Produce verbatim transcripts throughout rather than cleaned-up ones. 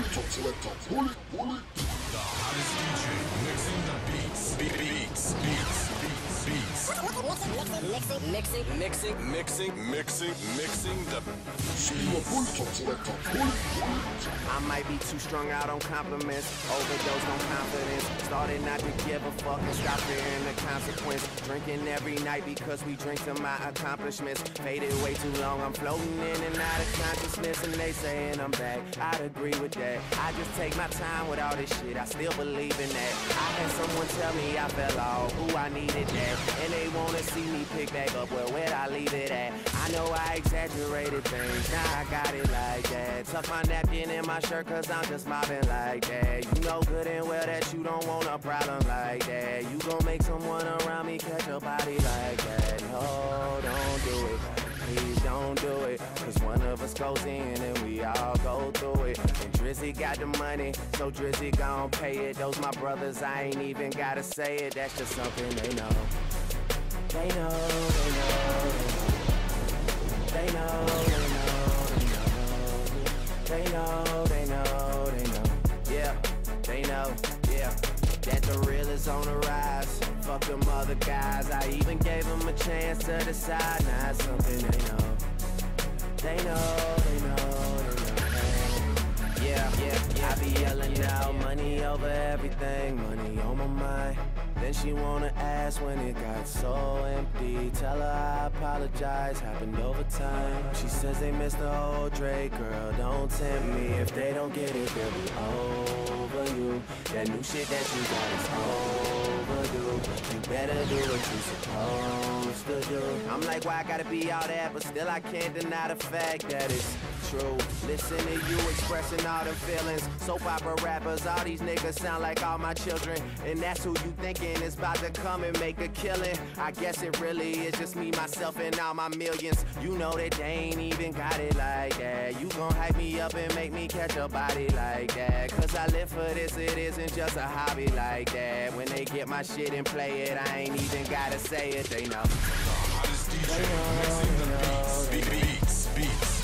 top selector. Pull it, pull it. The hottest D J mixing the beats, beats, beats, beats, beats. Mixing, mixing, mixing, mixing, mixing, mixing the. Speed pull top selector. Pull it, pull it. I might be too strung out on compliments, overdosed on confidence. Started not to give a fuck and stop fearing the consequence. Drinking every night because we drink to my accomplishments. Faded way too long, I'm floating in and out of consciousness, and they saying I'm back. I'd agree with that. I just take my time with all this shit, I still believe in that. I had someone tell me I fell off, ooh, I needed that. And they wanna see me pick back up, well, where'd I leave it at? I know I exaggerated things, now I got it like that. Tuck my napkin in my shirt cause I'm just mobbing like that. You know good and well that you don't want a problem like that. You gon' make someone around me catch a body like that. No, don't do it, please don't do it. Cause one of us goes in and we all go through it. And Drizzy got the money, so Drizzy gon' pay it. Those my brothers, I ain't even gotta say it. That's just something they know. They know, they know, they know, they know, they know, they know, they know, yeah, they know, yeah, that the real is on the rise. Fuck them other guys, I even gave them a chance to decide. Now it's something they know, they know, they know, they know, yeah, yeah, yeah. I be yelling out, money over everything, money on my mind. Then she wanna ask when it got so empty. Tell her I apologize, happened over time. She says they missed the old Drake, girl, don't tempt me. If they don't get it, they'll be over you. That new shit that you got is overdue. You better do what you supposed to do. I'm like, why I gotta be all that, but still I can't deny the fact that it's true. Listen to you expressing all them feelings. Soap opera rappers, all these niggas sound like all my children. And that's who you thinking is about to come and make a killing. I guess it really is just me, myself, and all my millions. You know that they ain't even got it like that. You gon' hype me up and make me catch a body like that. Cause I live for this, it isn't just a hobby like that. When they get my shit and play it, I ain't even gotta say it, they know. The hottest D J mixing the beats, beats, beats.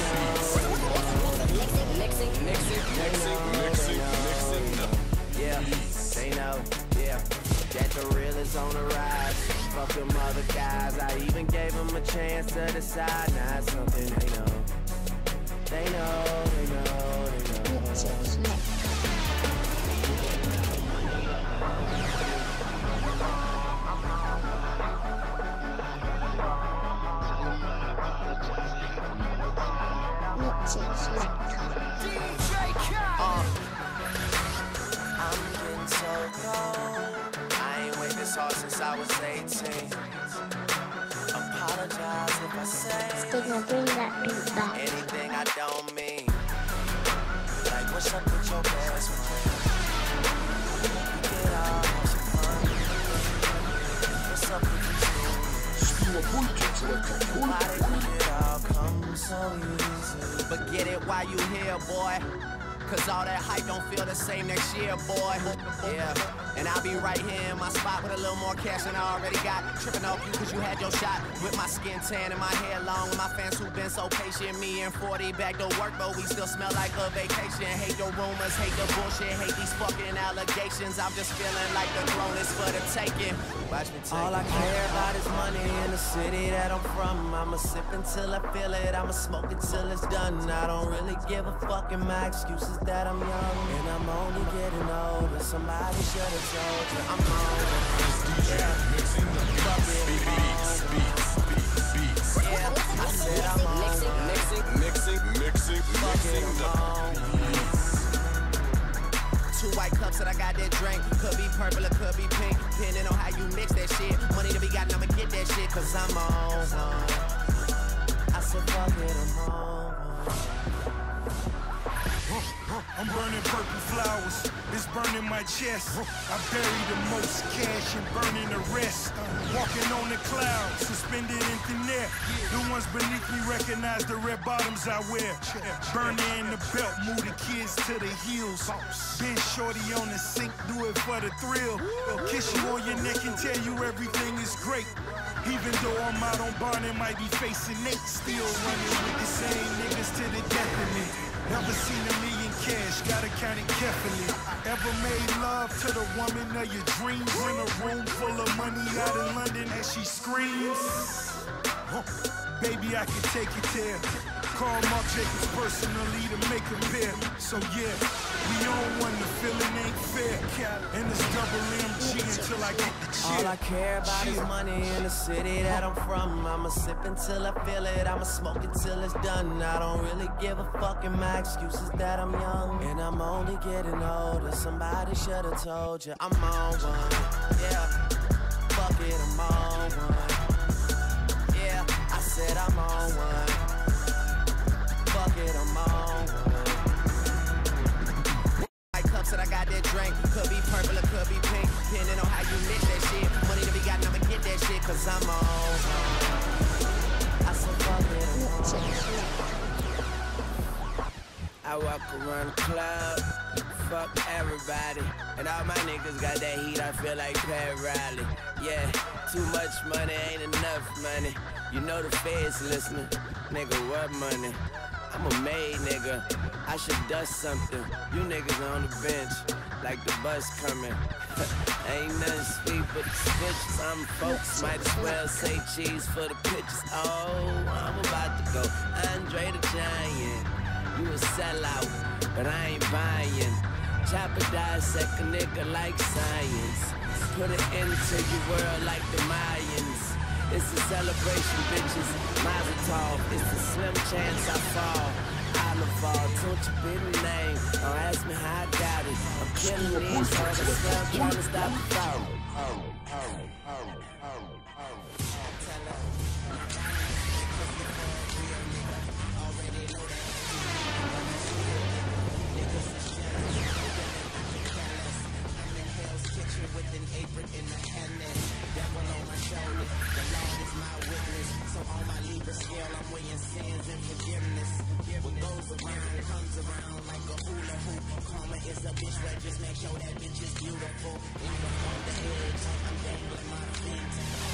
Mixing, mixing, mixing, mixing, mixing, mixing. Yeah, they know, yeah, that the real is on the rise. Fuck them other guys, I even gave them a chance to decide. Now it's something they know, they know, they know, they know. Uh, I'm getting so cold. I ain't worked this hard since I was eighteen. Apologize if I say gonna bring that beat back. anything I don't mean. Like, what's up with your best friend? You get all have some fun. What's up with you two? Speed pull top selector. Pull Why it, did pull it. it all come so easy? But get it while you here, boy. Cause all that hype don't feel the same next year, boy. Yeah, and I'll be right here in my spot with a little more cash than I already got. Tripping off you cause you had your shot. With my skin tan and my hair long. And my fans who've been so patient. Me and forty back to work, but we still smell like a vacation. Hate the rumors, hate the bullshit, hate these fucking allegations. I'm just feeling like the throne is for the taking. Watch me take all I care about is money in the city that I'm from. I'ma sip until I feel it, I'ma smoke until it's done. I don't really give a fuck, and my excuses that I'm young and I'm only getting older. Somebody should have told you I'm older. Yeah, Mixing the beats, beats, beats, beats. yeah, I said I'm mixing, older. mixing, mixing, mixing, mixing the. Two white cups that I got that drink. Could be purple or could be pink, depending on how you mix that shit. Money to be got, I'ma get that shit, cause I'm on one. I said fuck it, I'm on one. I'm burning purple flowers, it's burning my chest. I bury the most cash and burning the rest. Walking on the clouds, suspended in thin air. The ones beneath me recognize the red bottoms I wear. Burning in the belt, move the kids to the heels. Been shorty on the sink, do it for the thrill. Kiss you on your neck and tell you everything is great. Even though I'm out on bond and might be facing Nate, still running with the same niggas to the death of me. Never seen a million cash, gotta count it carefully. Ever made love to the woman of your dreams in a room full of money out in London as she screams? Huh. Baby, I can take it there. Call Marc Jacobs personally to make a pair. So yeah, we on one, the feeling ain't fair. And it's double M G until I get the cheer. All I care about is money in the city that I'm from. I'ma sip until I feel it, I'ma smoke it till it's done. I don't really give a fuck, and my excuse is that I'm young. And I'm only getting older, somebody should've told you I'm on one. Yeah, fuck it, I'm on one. Yeah, I said I'm on one. Fuck it, I'm on one. My cup said I got that drink. Could be purple or could be pink, depending on how you mix that shit. Money to be got, I'ma get that shit, cause I'm on one. I said fuck it, I'm on. I walk around the club, fuck everybody. And all my niggas got that heat, I feel like Pat Riley. Yeah, too much money ain't enough money. You know the feds listening. Nigga, what money? I'm a made nigga, I should dust something. You niggas on the bench, like the bus coming. Ain't nothing sweet but the switch. Some folks might as well say cheese for the pictures. Oh, I'm about to go Andre the Giant. You a sellout, but I ain't buying. Chopper dissect a nigga like science. Put it into your world like the Mayans. It's a celebration, bitches. Mazel tov. It's a slim chance I fall. I'll fall. Don't you be the name. Don't ask me how I got it. I'm killing these hoes. I'm still trying to stop the fall. With an apron in the handnet, devil on my shoulder, the Lord is my witness. So on my Libra scale, I'm weighing sins and forgiveness. What goes around comes around like a hula hoop. Karma is a bitch that just make sure that bitch is beautiful. Even on the edge, I'm dangling my feet.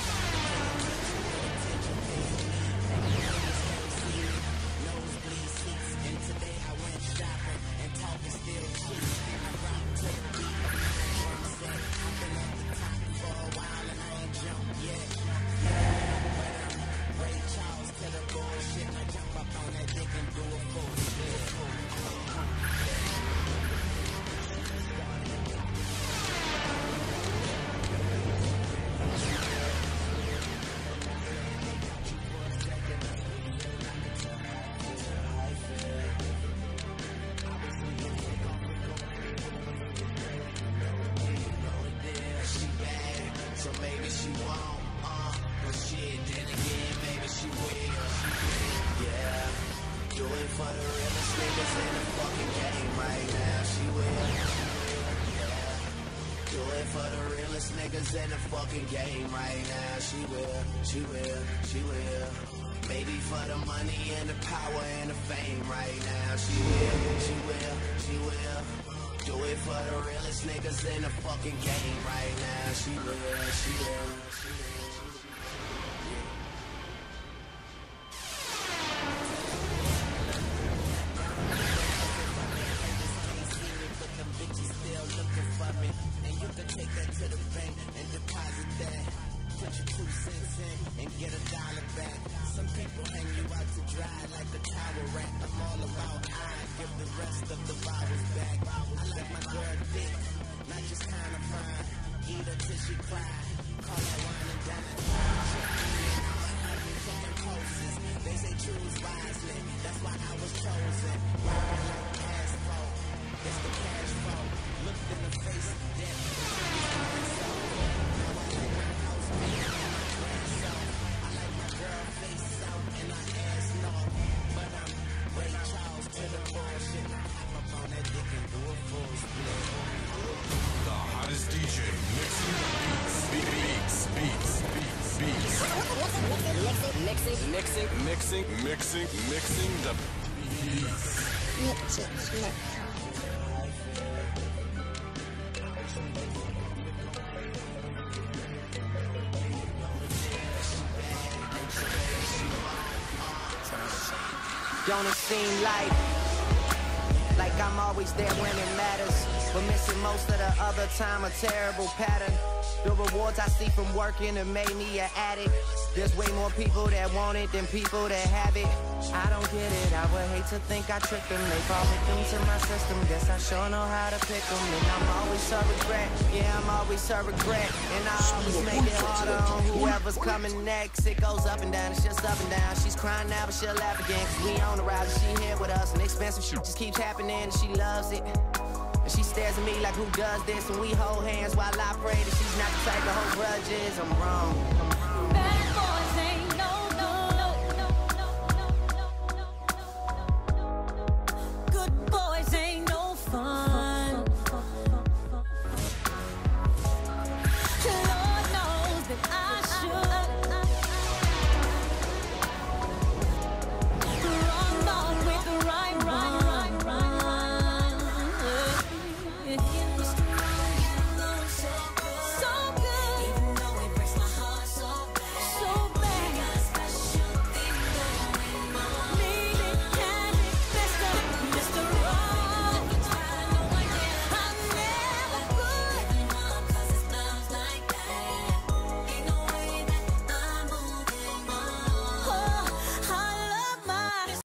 Nosebleed seats, and today I went shopping and talking still cheap. I rock to the beat of my drum set. I've been at the top for a while and I ain't jumped yet. But I'm Ray Charles to the bullshit. I jump up on that dick and do a full split. Niggas in the fucking game right now. She will, she will, she will. Maybe for the money and the power and the fame right now. She will, she will, she will. Do it for the realest niggas in the fucking game right now. She will, she will, she will. Mixing, mixing, mixing, mixing the beats. Mix it, mix. Don't it seem like like I'm always there when it matters, but missing most of the other time, a terrible pattern. The rewards I see from working have made me an addict. There's way more people that want it than people that have it. I don't get it, I would hate to think I tricked them. They fall victim to my system, guess I sure know how to pick them. And I'm always a regret, yeah, I'm always a regret. And I always make it harder on whoever's coming next. It goes up and down, it's just up and down. She's crying now, but she'll laugh again, cause we on the ride and she here with us. And expensive shit just keeps happening and she loves it. And she stares at me like, who does this? And we hold hands while I pray that she's not the type to hold grudges. I'm wrong.